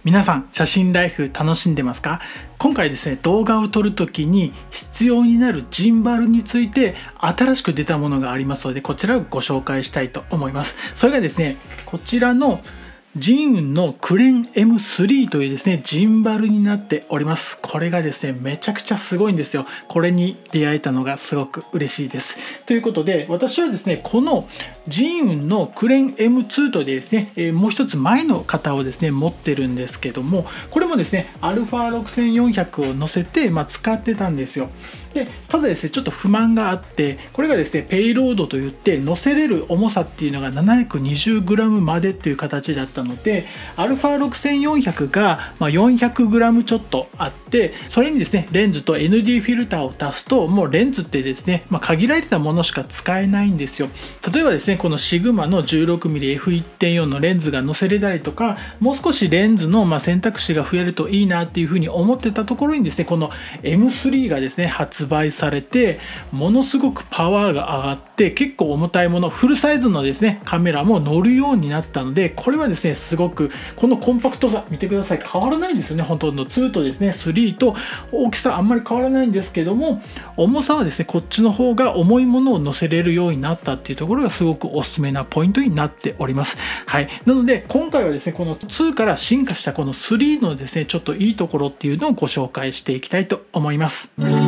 皆さん写真ライフ楽しんでますか？今回ですね、動画を撮るときに必要になるジンバルについて新しく出たものがありますので、こちらをご紹介したいと思います。それがですね、こちらのジンウンのクレン M3 というですね、ジンバルになっております。これがですね、めちゃくちゃすごいんですよ。これに出会えたのがすごく嬉しいです。ということで、私はですね、このジンウンのクレン M2 とですね、もう一つ前の型をですね、持ってるんですけども、これもですね、α6400 を乗せて、使ってたんですよ。で、ただですね、ちょっと不満があって、これがですね、ペイロードといって乗せれる重さっていうのが 720g までっていう形だったので、α6400 が 400g ちょっとあって、それにですね、レンズと ND フィルターを足すと、もうレンズってですね、限られたものしか使えないんですよ。例えばですね、このシグマの 16mmF1.4 のレンズが載せれたりとか、もう少しレンズの選択肢が増えるといいなっていうふうに思ってたところにですね、この M3 がですね、発売されて、ものすごくパワーが上がって、結構重たいもの、フルサイズのですね、カメラも乗るようになったので、これはですね、すごくこのコンパクトさ見てください。変わらないんですよね。ほとんど2とですね、3と大きさあんまり変わらないんですけども、重さはですね、こっちの方が重いものを乗せれるようになったっていうところがすごくおすすめなポイントになっております。はい。なので今回はですね、この2から進化したこの3のですね、ちょっといいところっていうのをご紹介していきたいと思います。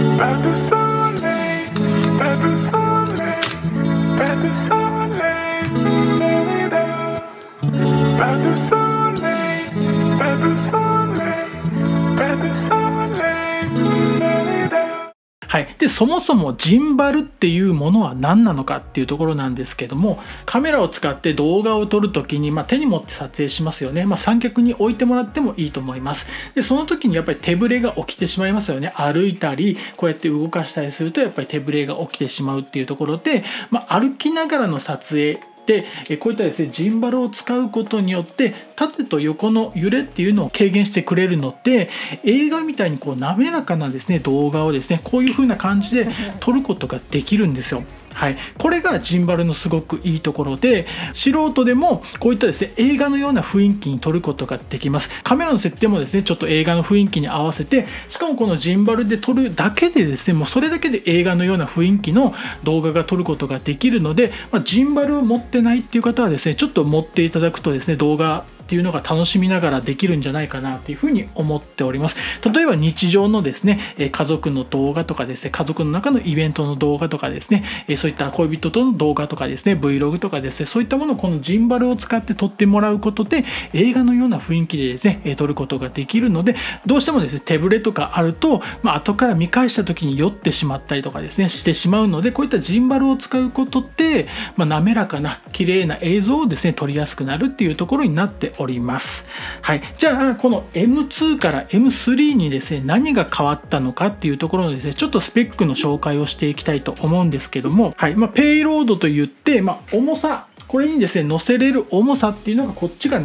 はい、でそもそもジンバルっていうものは何なのかっていうところなんですけども、カメラを使って動画を撮るときに、手に持って撮影しますよね。三脚に置いてもらってもいいと思います。でその時にやっぱり手ぶれが起きてしまいますよね。歩いたりこうやって動かしたりするとやっぱり手ぶれが起きてしまうっていうところで、歩きながらの撮影でこういったですね、ジンバルを使うことによって縦と横の揺れっていうのを軽減してくれるので、映画みたいに滑らかなですね、動画をですね、こういう風な感じで撮ることができるんですよ。はい、これがジンバルのすごくいいところで、素人でもこういったですね、映画のような雰囲気に撮ることができます。カメラの設定もですね、ちょっと映画の雰囲気に合わせて、しかもこのジンバルで撮るだけでですね、もうそれだけで映画のような雰囲気の動画が撮ることができるので、ジンバルを持ってないっていう方はですね、ちょっと持っていただくとですね、動画っていうのが楽しみながらできるんじゃないかなっていうふうに思っております。例えば日常のですね、家族の動画とかですね、家族の中のイベントの動画とかですね、そういった恋人との動画とかですね、Vlog とかですね、そういったものをこのジンバルを使って撮ってもらうことで、映画のような雰囲気でですね、撮ることができるので、どうしてもですね、手ぶれとかあると、後から見返した時に酔ってしまったりとかですね、してしまうので、こういったジンバルを使うことで、滑らかな綺麗な映像をですね、撮りやすくなるっていうところになっております。はい、じゃあこの M2 から M3 にですね、何が変わったのかっていうところのですね、ちょっとスペックの紹介をしていきたいと思うんですけども、はい、ペイロードといって、重さ、これにですね、乗せれる重さっていうのがこっちが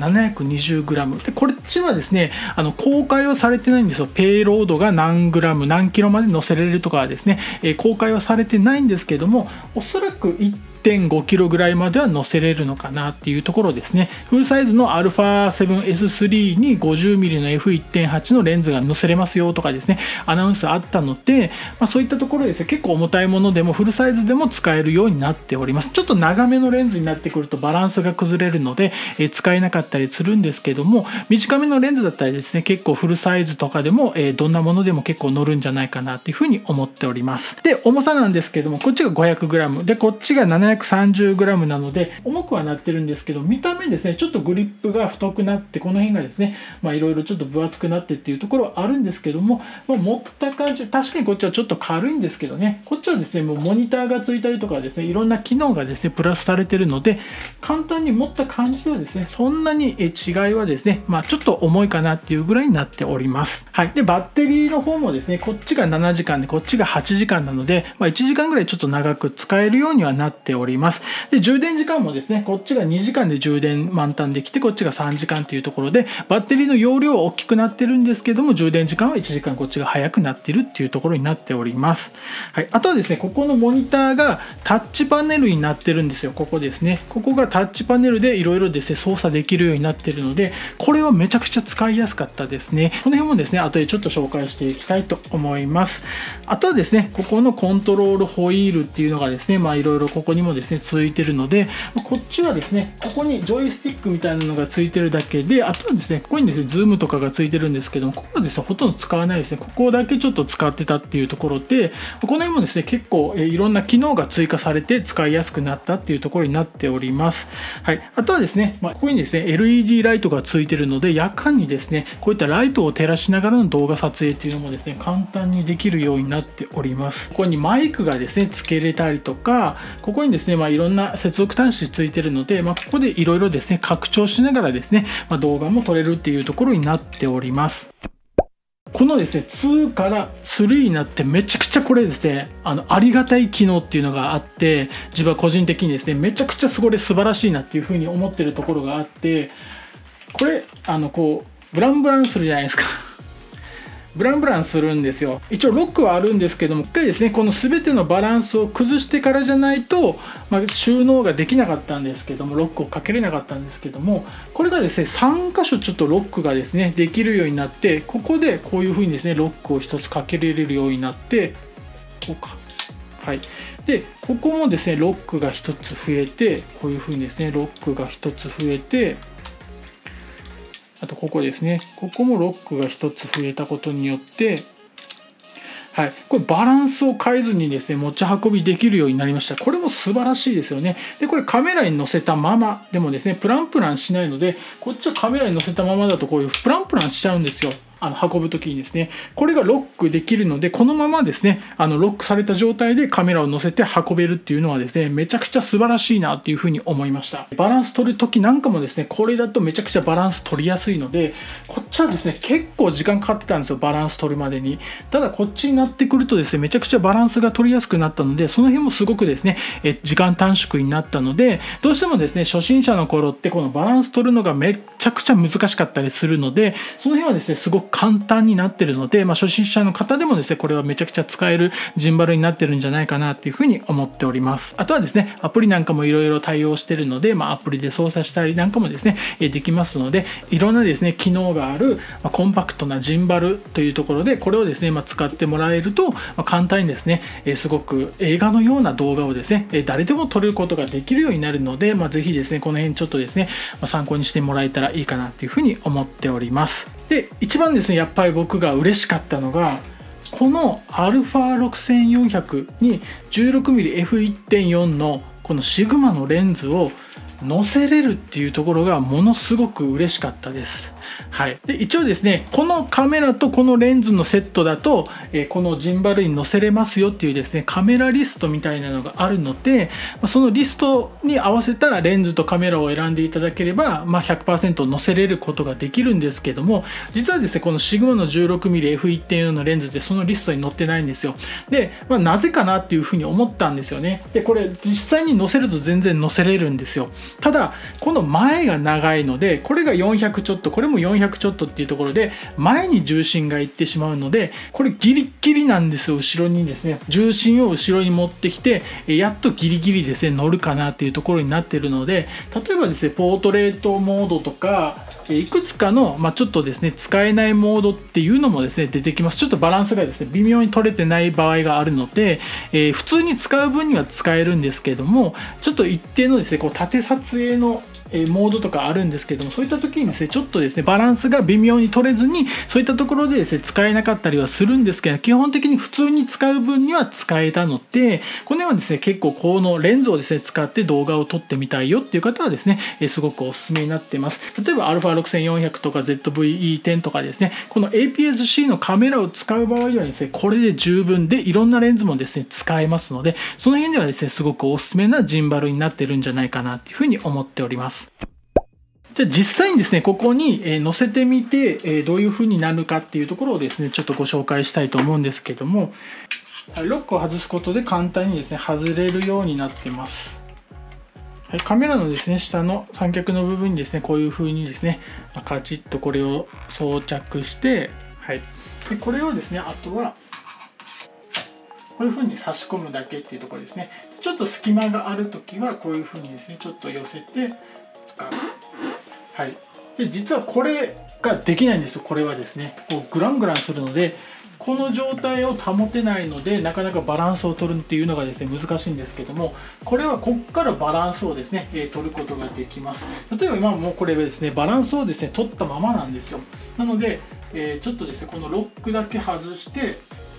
720g で、こっちはですね、公開はされてないんですよ。ペイロードが何グラム何キロまで乗せれるとかはですね、公開はされてないんですけども、おそらく1.5 キロぐらいまでは乗せれるのかなっていうところですね。フルサイズの α7S3 に 50mm の F1.8 のレンズが載せれますよとかですね、アナウンスあったので、そういったところですね、結構重たいものでもフルサイズでも使えるようになっております。ちょっと長めのレンズになってくるとバランスが崩れるので、使えなかったりするんですけども、短めのレンズだったりですね、結構フルサイズとかでも、どんなものでも結構乗るんじゃないかなっていうふうに思っております。で、重さなんですけども、こっちが 500g で、こっちが 730g なので重くはなってるんですけど、見た目ですね、ちょっとグリップが太くなって、この辺がですね、いろいろちょっと分厚くなってっていうところはあるんですけども、持った感じ、確かにこっちはちょっと軽いんですけどね、こっちはですね、もうモニターがついたりとかですね、いろんな機能がですねプラスされてるので、簡単に持った感じではですね、そんなに違いはですね、ちょっと重いかなっていうぐらいになっております。はい、でバッテリーの方もですね、こっちが7時間でこっちが8時間なので、1時間ぐらいちょっと長く使えるようにはなっております。で充電時間もですね、こっちが2時間で充電満タンできて、こっちが3時間というところで、バッテリーの容量は大きくなってるんですけども、充電時間は1時間こっちが早くなってるっていうところになっております。はい、あとはですね、ここのモニターがタッチパネルになってるんですよ。ここですね、ここがタッチパネルでいろいろですね操作できるようになってるので、これはめちゃくちゃ使いやすかったですね。この辺もですね、後でちょっと紹介していきたいと思います。あとはですね、ここのコントロールホイールっていうのがですね、いろいろここにもですね、ついてるので、こっちはですね、ここにジョイスティックみたいなのがついてるだけで、あとはですね、ここにですね、ズームとかがついてるんですけども、ここはですね、ほとんど使わないですね。ここだけちょっと使ってたっていうところで、この辺もですね、結構いろんな機能が追加されて使いやすくなったっていうところになっております。はい。あとはですね、ここにですね、LED ライトがついてるので、夜間にですね、こういったライトを照らしながらの動画撮影っていうのもですね、簡単にできるようになっております。ここにマイクがですね、つけれたりとか、ここにですね、いろんな接続端子ついてるので、ここでいろいろですね、拡張しながらですね、動画も撮れるっていうところになっております。このですね、2から3になってめちゃくちゃこれですね、ありがたい機能っていうのがあって、自分は個人的にですね、めちゃくちゃ素晴らしいなっていうふうに思ってるところがあって、これ、こう、ブランブランするじゃないですか。ブランブランするんですよ。一応ロックはあるんですけども、一回ですね、この全てのバランスを崩してからじゃないと、収納ができなかったんですけども、ロックをかけれなかったんですけども、これがですね、3箇所ちょっとロックがですね、できるようになって、ここでこういう風にですね、ロックを1つかけれるようになって、こうか。はい。で、ここもですね、ロックが1つ増えて、こういう風にですね、ロックが1つ増えて、あとここですね。ここもロックが1つ増えたことによって、はい。これバランスを変えずにですね、持ち運びできるようになりました。これも素晴らしいですよね。で、これカメラに載せたままでもですね、プランプランしないので、こっちはカメラに載せたままだとこういうプランプランしちゃうんですよ。運ぶときにですね、これがロックできるので、このままですね、ロックされた状態でカメラを載せて運べるっていうのはですね、めちゃくちゃ素晴らしいなっていうふうに思いました。バランス取るときなんかもですね、これだとめちゃくちゃバランス取りやすいので、こっちはですね、結構時間かかってたんですよ、バランス取るまでに。ただこっちになってくるとですね、めちゃくちゃバランスが取りやすくなったので、その辺もすごくですね、時間短縮になったので、どうしてもですね、初心者の頃ってこのバランス取るのがめちゃくちゃ難しかったりするので、その辺はですね、すごく簡単になってるので、初心者の方でもですね、これはめちゃくちゃ使えるジンバルになってるんじゃないかなっていうふうに思っております。あとはですね、アプリなんかもいろいろ対応してるので、アプリで操作したりなんかもですね、できますので、いろんなですね、機能がある、コンパクトなジンバルというところで、これをですね、使ってもらえると、簡単にですね、すごく映画のような動画をですね、誰でも撮ることができるようになるので、ぜひですね、この辺ちょっとですね、参考にしてもらえたらいいかなっていうふうに思っております。で、一番ですね、やっぱり僕が嬉しかったのが、この α6400 に 16mmF1.4 のこのシグマのレンズを載せれるっていうところがものすごく嬉しかったです。はい。で、一応ですね、このカメラとこのレンズのセットだと、このジンバルに載せれますよっていうですね、カメラリストみたいなのがあるので、そのリストに合わせたレンズとカメラを選んでいただければ、100% 載せれることができるんですけども、実はですね、このシグマの 16mmF1.4 のレンズってそのリストに載ってないんですよ。で、なぜかなっていうふうに思ったんですよね。で、これ実際に載せると全然載せれるんですよ。ただ、この前が長いので、これが400ちょっと、これも400ちょっとっていうところで、前に重心がいってしまうので、これギリッギリなんですよ、後ろにですね。重心を後ろに持ってきて、やっとギリギリですね、乗るかなっていうところになっているので、例えばですね、ポートレートモードとか、いくつかの、ちょっとですね、使えないモードっていうのもですね、出てきます。ちょっとバランスがですね、微妙に取れてない場合があるので、普通に使う分には使えるんですけども、ちょっと一定のですね、こう縦撮影のモードとかあるんですけども、そういった時にですね、ちょっとですね、バランスが微妙に取れずに、そういったところでですね、使えなかったりはするんですけど、基本的に普通に使う分には使えたので、この辺はですね、結構このレンズをですね、使って動画を撮ってみたいよっていう方はですね、すごくおすすめになってます。例えば α6400 とか ZV-E10 とかですね、この APS-C のカメラを使う場合はですね、これで十分で、いろんなレンズもですね、使えますので、その辺ではですね、すごくおすすめなジンバルになってるんじゃないかなっていうふうに思っております。じゃあ実際にですね、ここに載せてみて、どういう風になるかっていうところをですね、ちょっとご紹介したいと思うんですけども、ロックを外すことで簡単にですね、外れるようになっています。はい、カメラのですね、下の三脚の部分にですね、こういう風にですね、カチッとこれを装着して、はい。でこれをですね、あとは、こういう風に差し込むだけっていうところですね。ちょっと隙間があるときは、こういう風にですね、ちょっと寄せて使う。はい。 で実はこれができないんですよ。これはですねこうグラングランするので、この状態を保てないのでなかなかバランスを取るっていうのがですね難しいんですけども、これはここからバランスをですね取ることができます。例えば今もこれはですねバランスをですね取ったままなんですよ。なので、ちょっとですねこのロックだけ外して、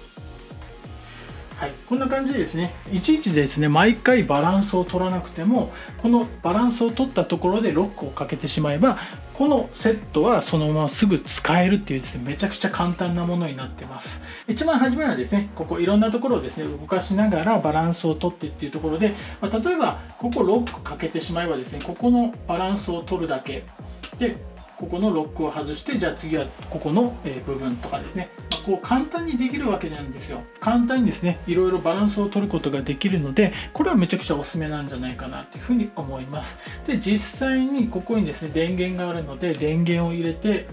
はい、こんな感じでですねいちいちですね毎回バランスを取らなくても、このバランスを取ったところでロックをかけてしまえば、このセットはそのまますぐ使えるっていうですねめちゃくちゃ簡単なものになってます。一番初めはですねここいろんなところをですね動かしながらバランスを取ってっていうところで、例えばここロックかけてしまえばですねここのバランスを取るだけで、ここのロックを外して、じゃあ次はここの部分とかですね、こう簡単にできるわけなんですよ。簡単にですねいろいろバランスを取ることができるので、これはめちゃくちゃおすすめなんじゃないかなというふうに思います。で実際にここにですね電源があるので電源を入れて、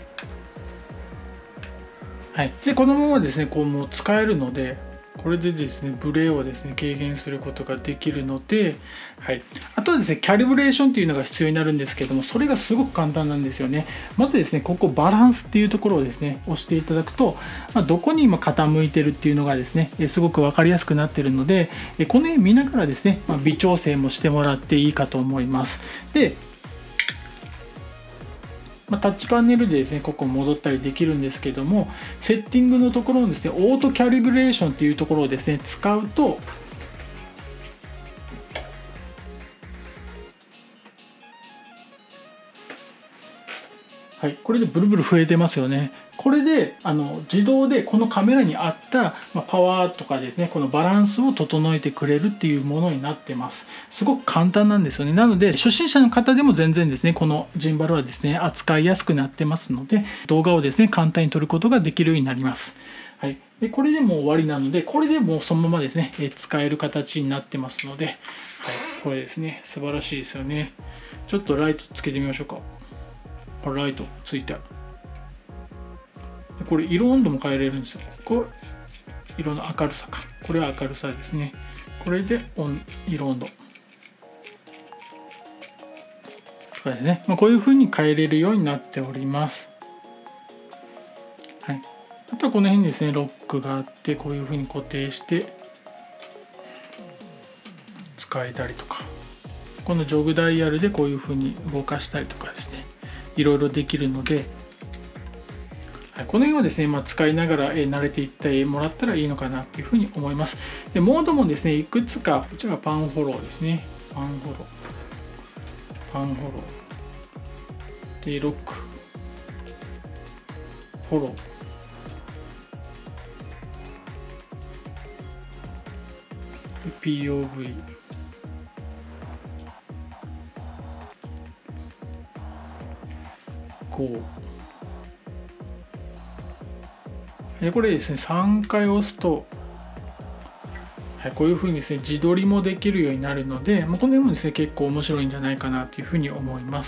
はい、でこのままですねこうもう使えるので、これでですねブレをですね軽減することができるので、はい、あとはですねキャリブレーションっていうのが必要になるんですけども、それがすごく簡単なんですよね。まずですねここバランスっていうところをですね押していただくと、どこに今傾いてるっていうのがですねすごく分かりやすくなってるので、この辺見ながらですね微調整もしてもらっていいかと思います。でタッチパネルでですねここ戻ったりできるんですけども、セッティングのところのですねオートキャリブレーションっていうところをですね使うと、はい、これでブルブル増えてますよね。これで自動でこのカメラに合ったパワーとかですねこのバランスを整えてくれるっていうものになってます。すごく簡単なんですよね。なので初心者の方でも全然ですねこのジンバルはですね扱いやすくなってますので、動画をですね簡単に撮ることができるようになります。はい、でこれでもう終わりなので、これでもうそのままですね使える形になってますので、はい、これですね素晴らしいですよね。ちょっとライトつけてみましょうか。ライトついてある。これ色温度も変えれるんですよ。これ色の明るさか。これは明るさですね。これで色温度とかですね。こういう風に変えれるようになっております。はい。あとはこの辺にですねロックがあって、こういう風に固定して使えたりとか、このジョグダイヤルでこういう風に動かしたりとかですね、いろいろできるので、この辺をですね、使いながら慣れていってもらったらいいのかなというふうに思います。でモードもですねいくつか、こちらがパンフォローですね。パンフォローでロックフォロー POV 5でこれですね3回押すと、はい、こういう風にですね自撮りもできるようになるので、この辺もですね結構面白いんじゃないかなというふうに思います。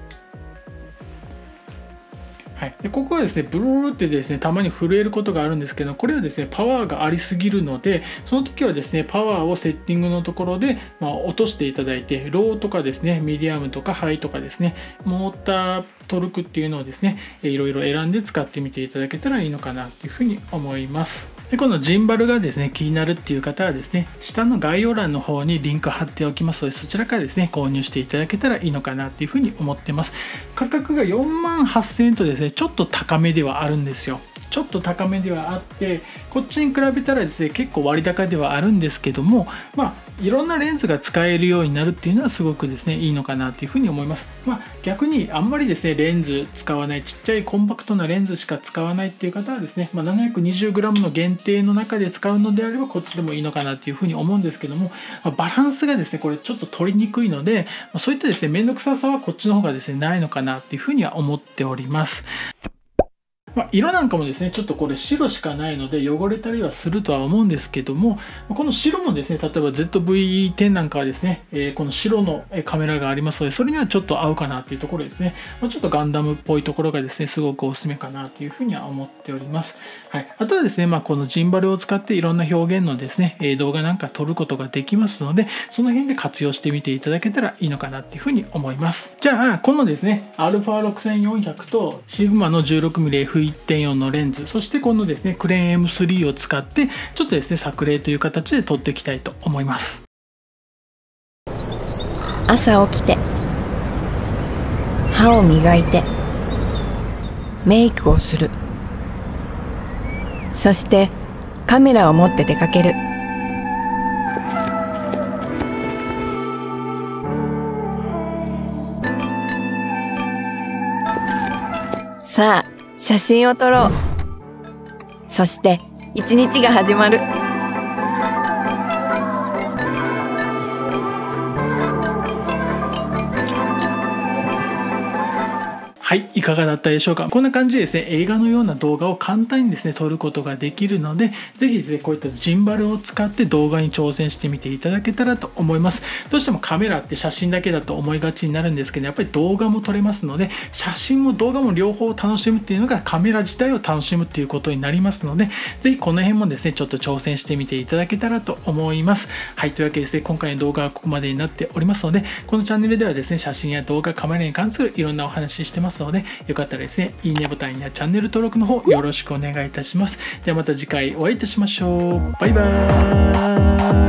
はい、でここはですねブルーってですねたまに震えることがあるんですけど、これはですねパワーがありすぎるので、その時はですねパワーをセッティングのところで、落としていただいて、ローとかですねミディアムとかハイとかですねモータートルクっていうのをですねいろいろ選んで使ってみていただけたらいいのかなというふうに思います。でこのジンバルがですね気になるっていう方はですね下の概要欄の方にリンク貼っておきますので、そちらからですね購入していただけたらいいのかなっていうふうに思ってます。価格が48,000円とですねちょっと高めではあるんですよ。ちょっと高めではあって、こっちに比べたらですね結構割高ではあるんですけども、いろんなレンズが使えるようになるっていうのはすごくですねいいのかなというふうに思います。逆にあんまりですねレンズ使わない、ちっちゃいコンパクトなレンズしか使わないっていう方はですね、720g の限定の中で使うのであればこっちでもいいのかなっていうふうに思うんですけども、バランスがですねこれちょっと取りにくいので、そういったですね面倒くささはこっちの方がですねないのかなっていうふうには思っております。 色なんかもですね、ちょっとこれ白しかないので汚れたりはするとは思うんですけども、この白もですね、例えば ZV-10 なんかはですね、この白のカメラがありますので、それにはちょっと合うかなっていうところですね。ちょっとガンダムっぽいところがですね、すごくおすすめかなというふうには思っております。はい。あとはですね、このジンバルを使っていろんな表現のですね、動画なんか撮ることができますので、その辺で活用してみていただけたらいいのかなっていうふうに思います。じゃあ、このですね、α6400 とシグマの 16mmF1.4 のレンズ、そしてこのですね、クレーン M3 を使って、ちょっとですね、作例という形で撮っていきたいと思います。 朝起きて、歯を磨いて、メイクをする。そしてカメラを持って出かける。さあ、写真を撮ろう。そして一日が始まる。 はい、いかがだったでしょうか。こんな感じでですね、映画のような動画を簡単にですね、撮ることができるので、ぜひですね、こういったジンバルを使って動画に挑戦してみていただけたらと思います。どうしてもカメラって写真だけだと思いがちになるんですけど、やっぱり動画も撮れますので、写真も動画も両方楽しむっていうのがカメラ自体を楽しむっていうことになりますので、ぜひこの辺もですね、ちょっと挑戦してみていただけたらと思います。はい、というわけでですね、今回の動画はここまでになっておりますので、このチャンネルではですね、写真や動画、カメラに関するいろんなお話してますので、よかったらですね、いいねボタンやチャンネル登録の方よろしくお願いいたします。ではまた次回お会いいたしましょう。バイバーイ。